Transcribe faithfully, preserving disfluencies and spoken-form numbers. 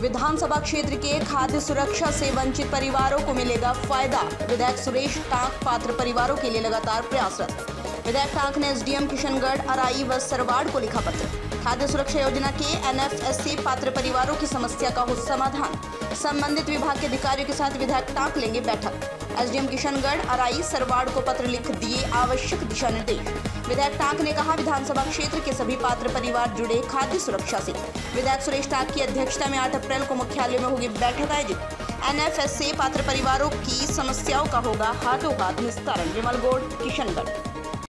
विधानसभा क्षेत्र के खाद्य सुरक्षा से वंचित परिवारों को मिलेगा फायदा। विधायक सुरेश टांक पात्र परिवारों के लिए लगातार प्रयासरत। विधायक टांक ने एसडीएम किशनगढ़, अराई व सरवाड़ को लिखा पत्र। खाद्य सुरक्षा योजना के एनएफएससी पात्र परिवारों की समस्या का हो समाधान। संबंधित विभाग के अधिकारियों के साथ विधायक टांक लेंगे बैठक। एसडीएम किशनगढ़, अराई, सरवाड़ को पत्र लिख दिए आवश्यक दिशा निर्देश। विधायक टांक ने कहा, विधानसभा क्षेत्र के सभी पात्र परिवार जुड़े खाद्य सुरक्षा से। विधायक सुरेश टांक की अध्यक्षता में आठ अप्रैल को मुख्यालय में होगी बैठक आयोजित। एनएफएससी पात्र परिवारों की समस्याओं का होगा हाथों हाथ निस्तारण। विमल गौड़, किशनगढ़।